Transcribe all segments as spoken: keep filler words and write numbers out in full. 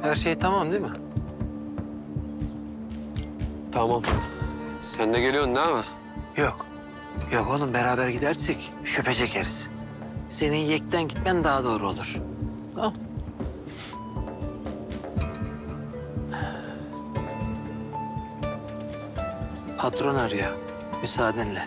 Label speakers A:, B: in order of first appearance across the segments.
A: Her şey tamam değil mi?
B: Tamam. Sen de geliyorsun değil mi?
A: Yok. Yok oğlum, beraber gidersek şüphe çekeriz. Senin yekten gitmen daha doğru olur. Tamam. Patron arıyor. Müsaadenle.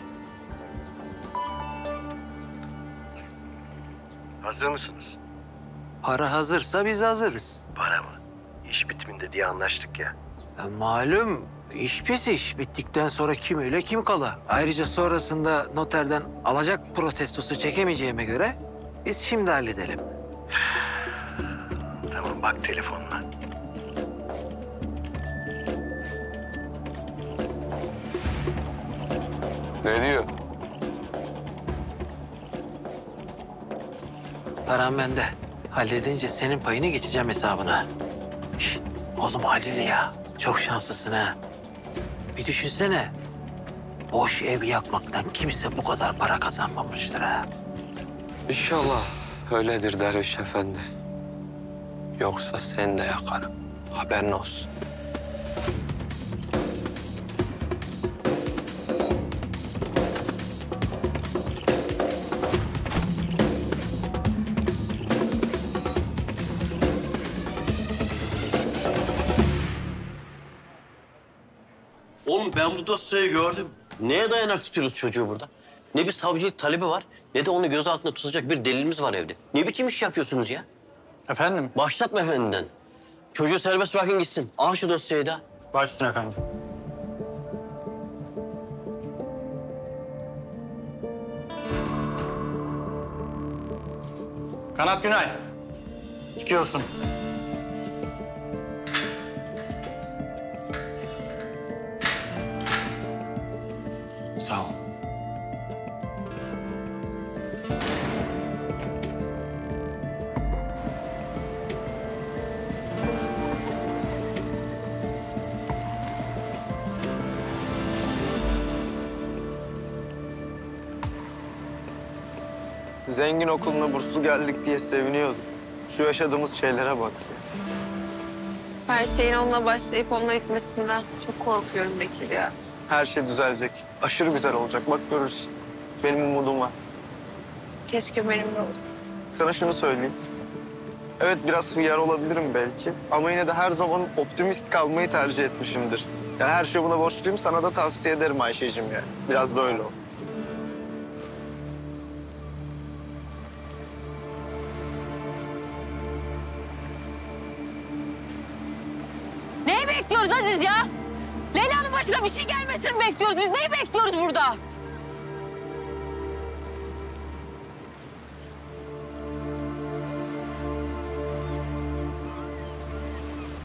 C: Hazır mısınız?
A: Para hazırsa biz hazırız.
C: Para mı? İş bitiminde diye anlaştık ya.
A: Ya malum iş pis iş. Bittikten sonra kim öyle kim kala. Ayrıca sonrasında noterden alacak protestosu çekemeyeceğime göre biz şimdi halledelim.
C: Tamam, bak telefonuna.
B: Ne diyor?
A: Param bende. Halledince senin payını geçeceğim hesabına. Şişt, oğlum Halil ya. Çok şanslısın ha. Bir düşünsene. Boş ev yakmaktan kimse bu kadar para kazanmamıştır ha.
B: İnşallah öyledir Derviş Efendi. Yoksa sen de yakarım. Haberin olsun.
D: Oğlum ben bu dosyayı gördüm. Neye dayanarak tutuyoruz çocuğu burada? Ne bir savcılık talebi var, ne de onu göz altında tutacak bir delilimiz var evde. Ne biçim iş yapıyorsunuz ya?
E: Efendim?
D: Başlatma efendinden. Çocuğu serbest bırakın gitsin. Al şu dosyayı da.
E: Baş üstüne efendim. Kanat Günay. Çıkıyorsun.
A: Sağ ol.
F: Zengin okuluna burslu geldik diye seviniyordum. Şu yaşadığımız şeylere bak.
G: Her şeyin onunla başlayıp onunla bitmesinden çok korkuyorum Bekir ya.
F: Her şey düzelecek. Aşırı güzel olacak. Bak görürsün. Benim umudum var.
G: Keşke benim de olsa.
F: Sana şunu söyleyeyim. Evet, biraz hıyar olabilirim belki. Ama yine de her zaman optimist kalmayı tercih etmişimdir. Yani her şey buna borçluyum. Sana da tavsiye ederim Ayşe'cim yani. Biraz böyle ol.
H: Neyi bekliyoruz Aziz ya? Leyla'nın başına bir şey gelmesini bekliyoruz. Biz neyi bekliyoruz burada?